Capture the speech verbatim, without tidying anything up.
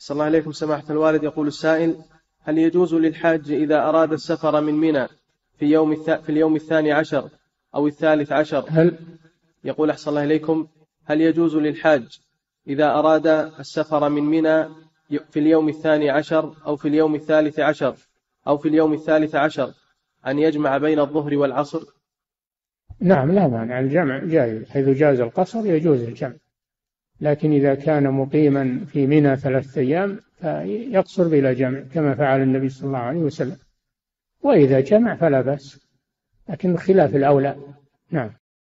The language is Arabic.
صلى الله عليكم سماحة الوالد. يقول السائل: هل يجوز للحاج إذا أراد السفر من منى في يوم الث... في اليوم الثاني عشر أو الثالث عشر هل يقول أحسن الله إليكم: هل يجوز للحاج إذا أراد السفر من منى في اليوم الثاني عشر أو في اليوم الثالث عشر أو في اليوم الثالث عشر أن يجمع بين الظهر والعصر؟ نعم، لا مانع، الجمع جائز، حيث جاز القصر يجوز الجمع، لكن إذا كان مقيما في منى ثلاثة أيام فيقصر بلا جمع كما فعل النبي صلى الله عليه وسلم، وإذا جمع فلا بأس، لكن خلاف الأولى. نعم.